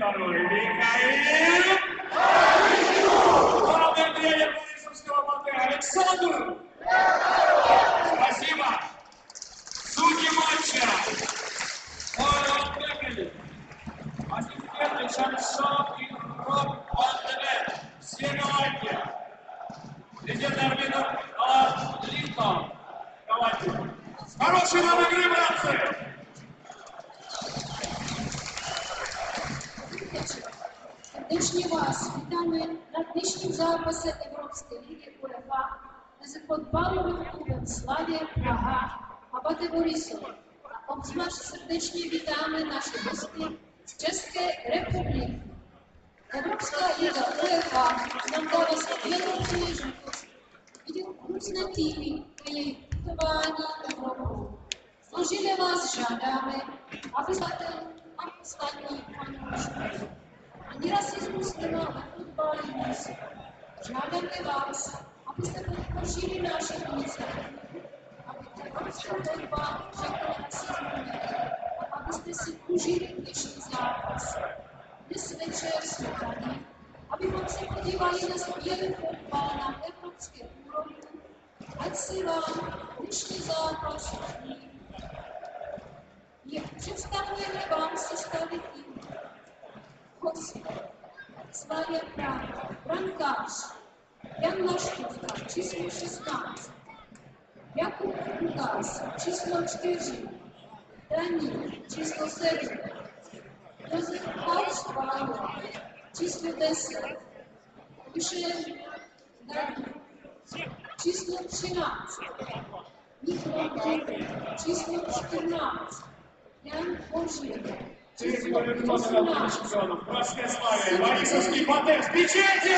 второй Михаил. Главный тренер Борисовского ПАТЭ Александр. Спасибо. Судьи матча. Марат Бекель. Ассистенты Шамшов и Роб Ванденет. Все галактики. Президент арбитр Алан Линтон. Давайте. Хорошей вам игры, братцы! Serdecznie Was witamy na dnešním zápase Evropské ligy UEFA mezi fotbalovým klubem Slavia Praha a PATÉ Borisov. A obzvlášť srdečně vítáme naše hosty z České republiky. Evropská liga UEFA nám dává skvělou příležitost vidět různé týmy a jejich putování Evropou. Složitě vás žádáme, abyste a ostatní fanoušky. Ani rasismus nemá ve fotbale místo. Žádáme vás, abyste podpořili naše iniciativu, aby evropská fotbal řekla rasismu ne, a abyste si užili dnešní zápas. Dnes večer jsme tady, abychom se podívali na skvělý fotbal na evropské úrovni. Ať si vám dnešní zápas líbí. Představujeme vám sestavy týmu. Host Slavia Praha, brankář Jan Laštovka, číslo 16, Jakub Lukáš, číslo 4, Daník, číslo 7, Josef Hausbauer, číslo 10, Michel Daník, číslo 13, Michal Daník, číslo 14, Jan Božík, Честно, чемпионов. Братская Славия, Борисовский ПАТЭ в печати!